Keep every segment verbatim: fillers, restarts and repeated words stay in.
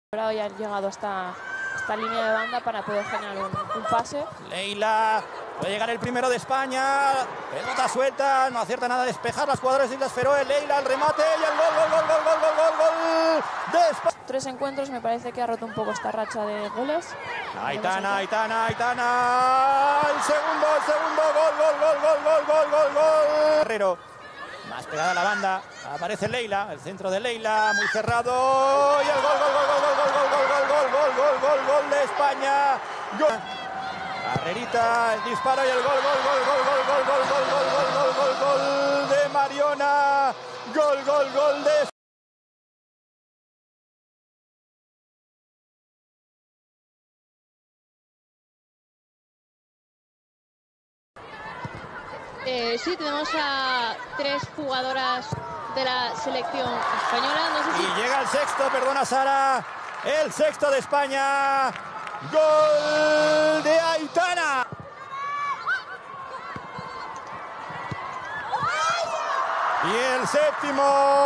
Y han llegado hasta esta línea de banda para poder generar un, un pase. Leila, puede llegar el primero de España. Pelota suelta, no acierta nada a despejar las jugadoras de Islas Feroe. Leila, el remate y el gol, gol, gol, gol, gol, gol, gol, gol de España. Tres encuentros, me parece que ha roto un poco esta racha de goles. Aitana, Aitana, Aitana. El segundo, el segundo, gol, gol, gol, gol, gol, gol, gol, gol. Guerrero, más pegada a la banda. Aparece Leila, el centro de Leila, muy cerrado. Y el gol, gol, gol, gol, gol, gol, gol, gol, gol, gol, gol, gol, gol de España. Carrerita, el disparo y el gol, gol, gol, gol, gol, gol, gol, gol, gol, gol, gol, gol, gol de Mariona. Gol, gol, gol de España. Eh, sí, tenemos a tres jugadoras de la selección española. No sé si... Y llega el sexto, perdona Sara, el sexto de España. Gol de Aitana. Y el séptimo.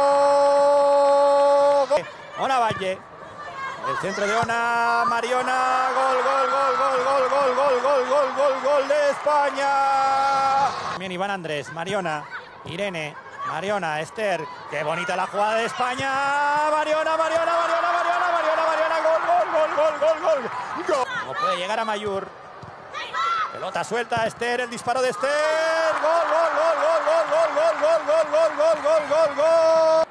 Ona Valle. El centro de Ona, Mariona. Gol, gol, gol, gol, gol, gol, gol, gol, gol, gol, gol de España. También Iván Andrés, Mariona, Irene, Mariona, Esther. Qué bonita la jugada de España. Mariona, Mariona, Mariona, Mariona, Mariona, Mariona. Gol, gol, gol, gol, gol, gol. Gol. No puede llegar a Mayur. Pelota suelta, Esther, el disparo de Esther. Gol, gol, gol, gol, gol, gol, gol, gol, gol, gol, gol, gol, gol.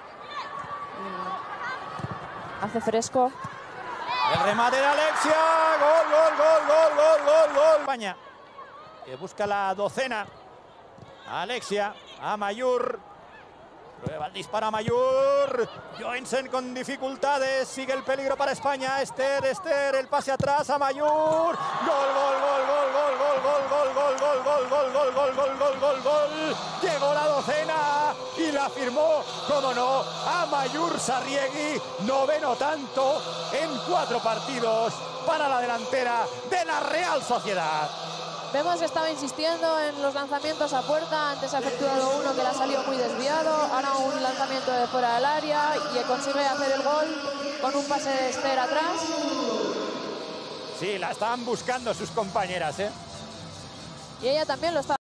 Hace fresco. El remate de Alexia. Gol, gol, gol, gol, gol, gol, gol. España, que busca la docena. Alexia, a Mayur. Prueba el disparo a Mayur. Joensen con dificultades. Sigue el peligro para España. Esther, Esther, el pase atrás a Mayur. Gol, gol, gol, gol, gol, gol, gol, gol, gol, gol, gol, gol, gol, gol, gol, gol, gol. Llegó la docena y la firmó, como no, a Mayur Sarriegui. Noveno tanto en cuatro partidos para la delantera de la Real Sociedad. Vemos que estaba insistiendo en los lanzamientos a puerta. Antes ha efectuado uno que le ha salido muy desviado. Ahora un lanzamiento de fuera del área y consigue hacer el gol con un pase de Esther atrás. Sí, la estaban buscando sus compañeras, ¿eh? Y ella también lo está.